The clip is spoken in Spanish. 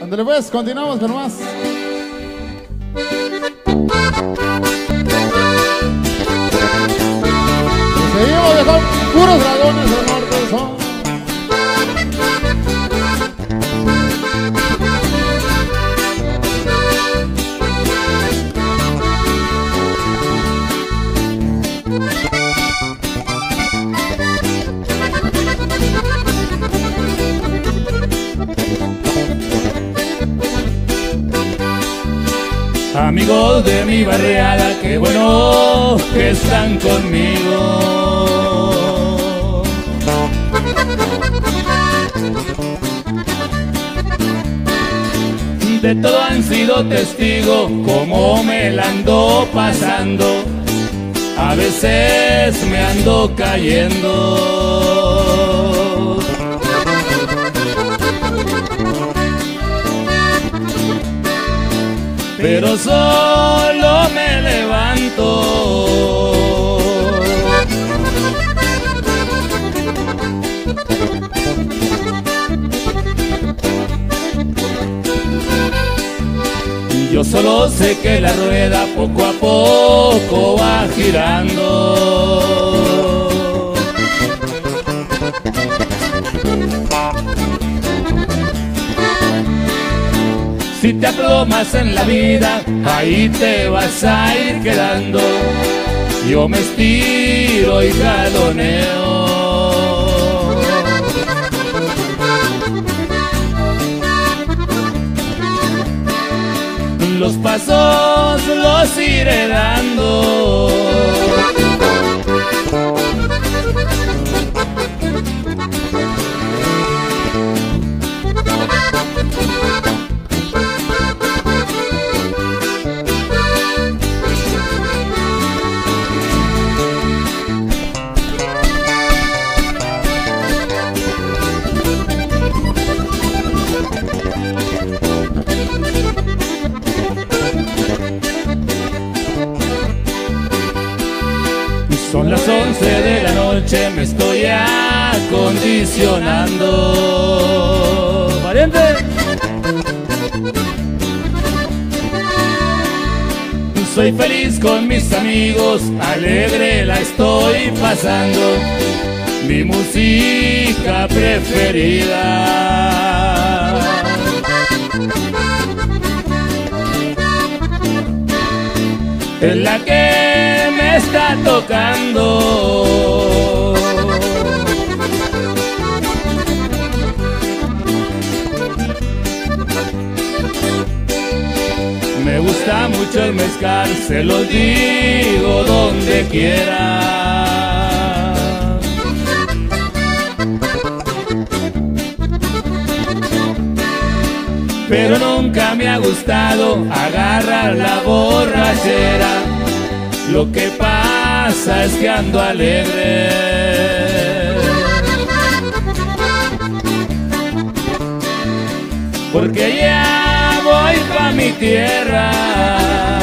Ándale pues, continuamos con más. Y seguimos dejando puros dragones del norte son. Amigos de mi barriada, qué bueno que están conmigo. De todo han sido testigos, como me la ando pasando. A veces me ando cayendo. Pero solo me levanto. Yo solo sé que la rueda poco a poco va girando. Si te aplomas en la vida, ahí te vas a ir quedando. Yo me estiro y jaloneo. Los pasos los iré dando. Son las 11 de la noche, me estoy acondicionando. ¡Pariente! Soy feliz con mis amigos, alegre la estoy pasando. Mi música preferida. Es la que me está tocando. Me gusta mucho el mezcal, se lo digo donde quiera. Pero nunca me ha gustado agarrar la borrachera. Lo que pasa es que ando alegre. Porque ya voy pa' mi tierra.